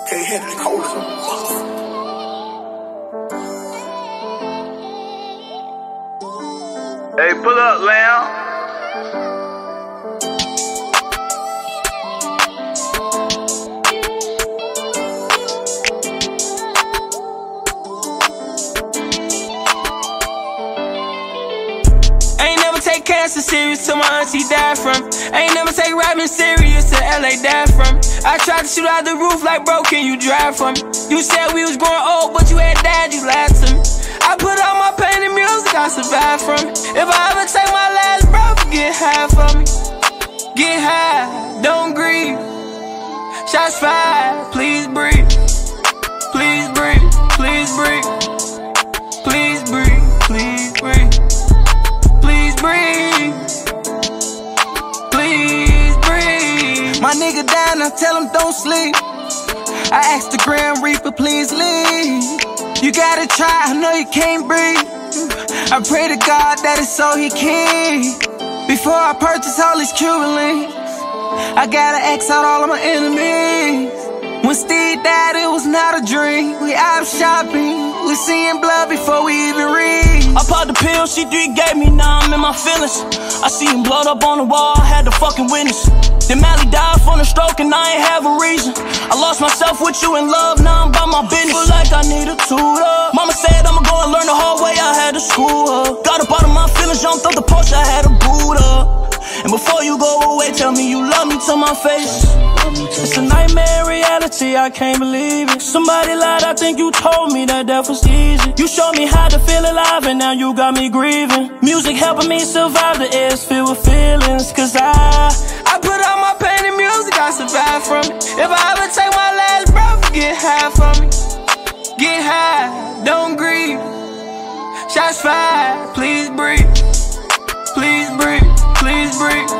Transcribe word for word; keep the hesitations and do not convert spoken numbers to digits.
Can't handle the cold as a motherfucker. Hey, pull up, lamb. Take cancer serious till my auntie died from. Ain't never take rapping serious till L A died from. I tried to shoot out the roof like, bro, can you drive for me? You said we was growing old, but you had died, you lied to me. I put all my pain in music, I survived from it. If I ever take my last breath, get high for me. Get high, don't grieve. Shots fired, please breathe. Please breathe, please breathe. Please breathe, please breathe. Please breathe, please breathe. My nigga down, I tell him don't sleep. I asked the Grand Reaper, please leave. You gotta try, I know you can't breathe. I pray to God that it's so he can. Before I purchase all these Cuban links, I gotta X out all of my enemies. When Steve died, it was not a dream. We out shopping, we seeing blood before we even read. I popped the pill, C three gave me, now I'm in my feelings. I see him blood up on the wall, I had to fucking witness. Then Mally died from a stroke and I ain't have a reason. I lost myself with you in love, now I'm about my business. Feel like I need a tutor. Mama said I'ma go and learn the hard way, I had to school her. Got up out of my feelings, jumped up the porch, I had to boot up. And before you go away, tell me you love me to my face. It's a nightmare reality, I can't believe it. Somebody lied, I think you told me that death was easy. You showed me how to feel alive and now you got me grieving. Music helping me survive, the air's filled with feelings. Cause I I put all my pain in music, I survived from it. If I ever take my last breath, get high for me. Get high, don't grieve. Shots fired, please breathe. Please breathe, please breathe.